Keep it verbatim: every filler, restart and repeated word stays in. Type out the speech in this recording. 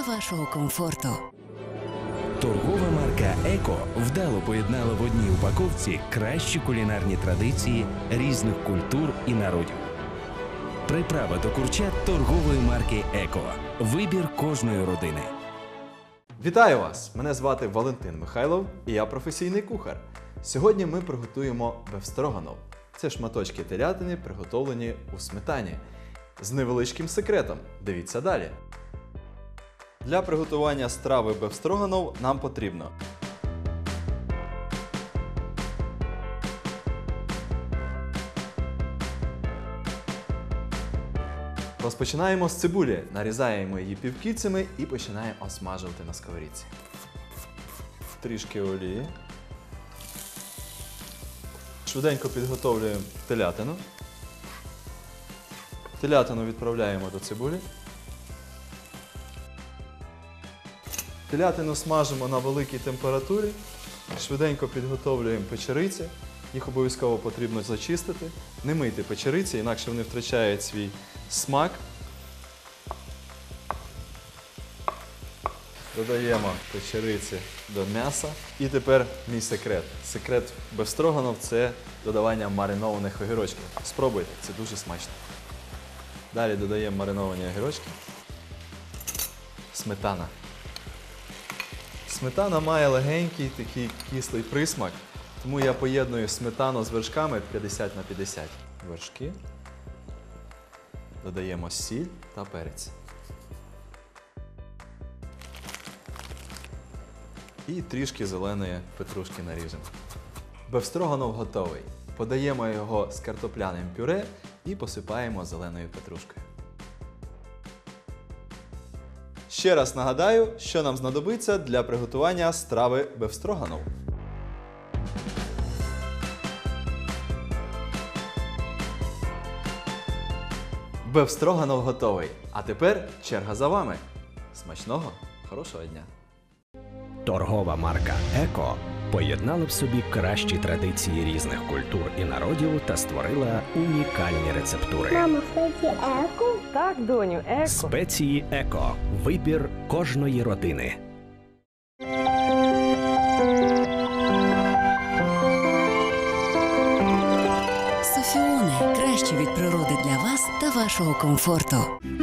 вашого комфорту. Торгова марка «Еко» вдало поєднала в одній упаковці кращі кулінарні традиції різних культур і народів. Приправа до курчат торгової марки «Еко». Вибір кожної родини. Вітаю вас! Мене звати Валентин Михайлов і я професійний кухар. Сьогодні ми приготуємо бефстроганов. Це шматочки телятини, приготовлені у сметані. З невеличким секретом. Дивіться далі. Для приготування страви бефстроганов нам потрібно розпочинаємо з цибулі, нарізаємо її півкільцями і починаємо осмажувати на сковорідці. Трішки олії. Швиденько підготовлюємо телятину. Телятину відправляємо до цибулі. Телятину смажимо на великій температурі. Швиденько підготовлюємо печериці. Їх обов'язково потрібно зачистити. Не мийте печериці, інакше вони втрачають свій смак. Додаємо печериці до м'яса. І тепер мій секрет. Секрет бефстроганов – це додавання маринованих огірочків. Спробуйте, це дуже смачно. Далі додаємо мариновані огірочки. Сметана. Сметана має легенький такий кислий присмак, тому я поєдную сметану з вершками п'ятдесят на п'ятдесят. Вершки. Додаємо сіль та перець. І трішки зеленої петрушки наріжемо. Бефстроганов готовий. Подаємо його з картопляним пюре і посипаємо зеленою петрушкою. Ще раз нагадаю, що нам знадобиться для приготування страви бефстроганов. Бефстроганов готовий. А тепер черга за вами. Смачного, хорошого дня! Торгова марка «Еко» поєднала в собі кращі традиції різних культур і народів та створила унікальні рецептури. Мамо, спеції еко? Так, доню, еко. Спеції «Еко» – вибір кожної родини. Софіони – краще від природи для вас та вашого комфорту.